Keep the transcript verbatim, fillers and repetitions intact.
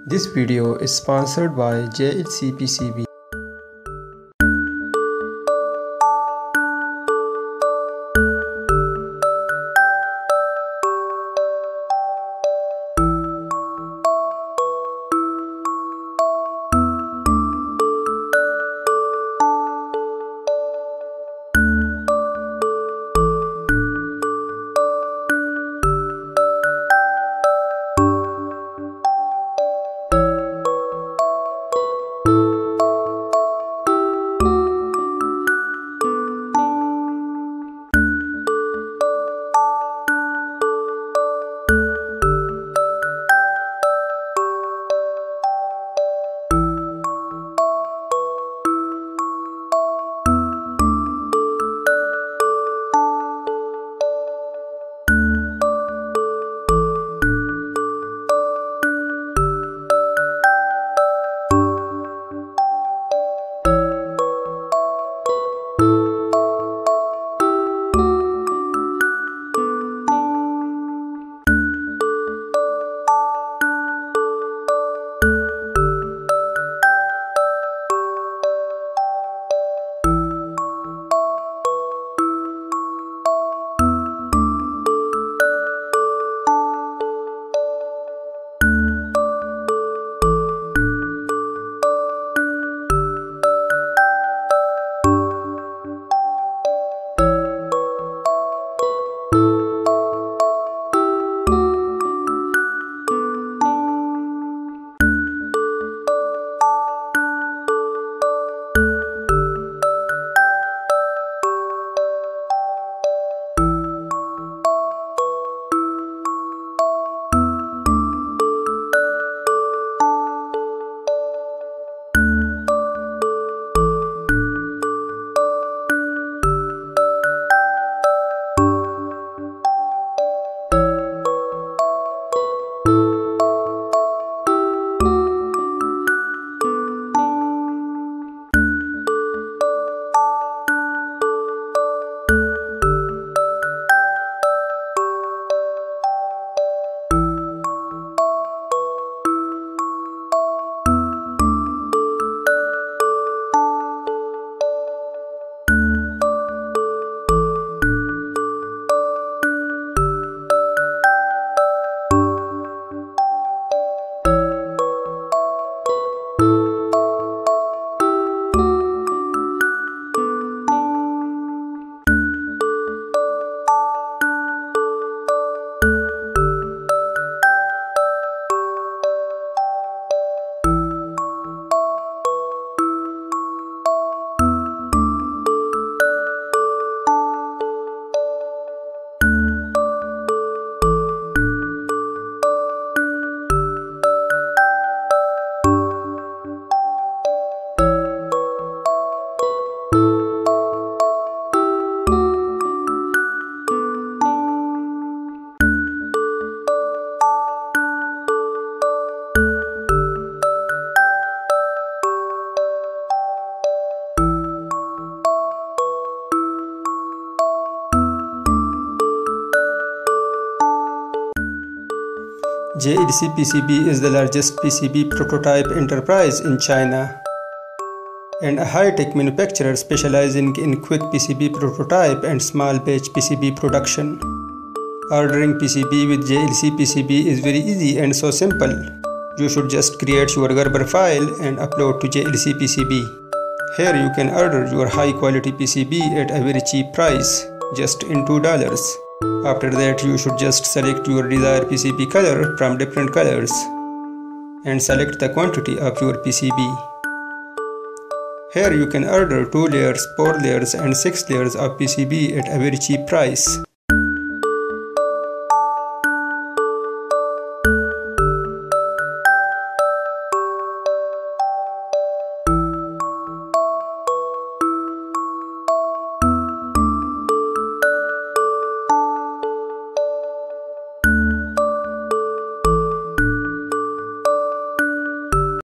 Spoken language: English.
This video is sponsored by J H C P C B. J H C P C B is the largest P C B prototype enterprise in China and a high-tech manufacturer specializing in quick P C B prototype and small batch P C B production. Ordering P C B with J H C P C B is very easy and so simple. You should just create your Gerber file and upload to J H C P C B. Here you can order your high-quality P C B at a very cheap price, just in two dollars. After that, you should just select your desired P C B color from different colors and select the quantity of your P C B. Here you can order two layers, four layers and six layers of P C B at a very cheap price.